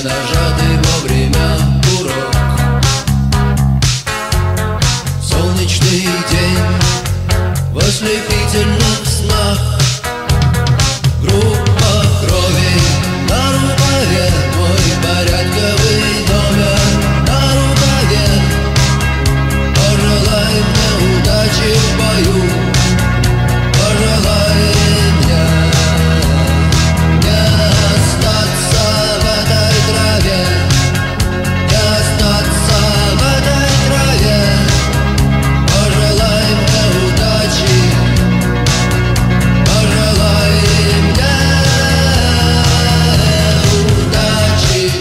нажатый вовремя курок. Солнечный день в ослепительных снах. Группа крови на рукаве, мой порядковый номер на рукаве. Пожелай мне удачи в бою, пожелай мне не остаться в этой траве, не остаться в этой траве. Пожелай мне удачи, пожелай мне удачи.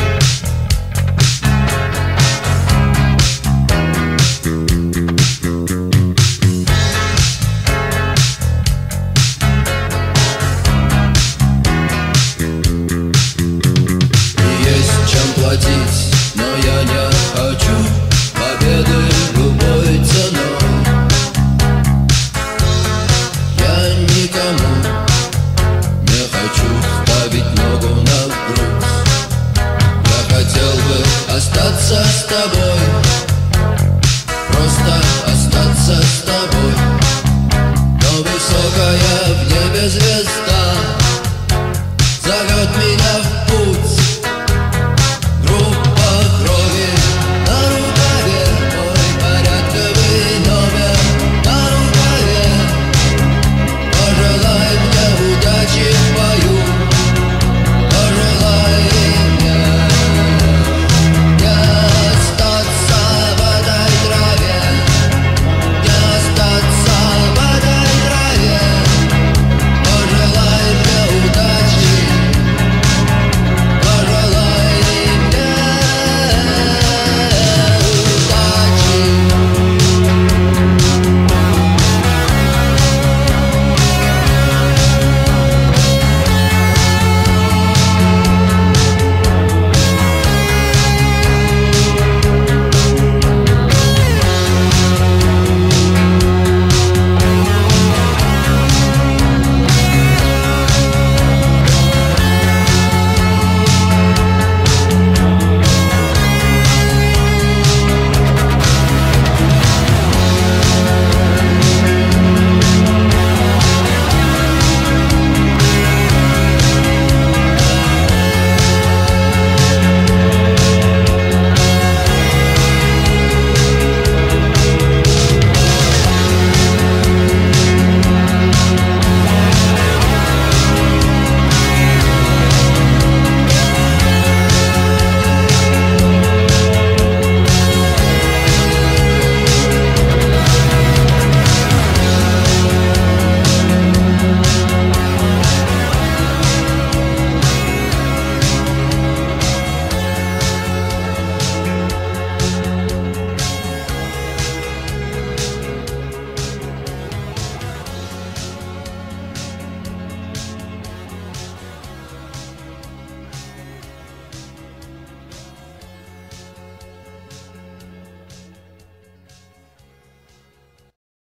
Есть чем платить, но я не хочу победы любой ценой. Я никому не хочу ставить ногу на грудь. Я хотел бы остаться с тобой, просто остаться с тобой. Но высокая в небе звезда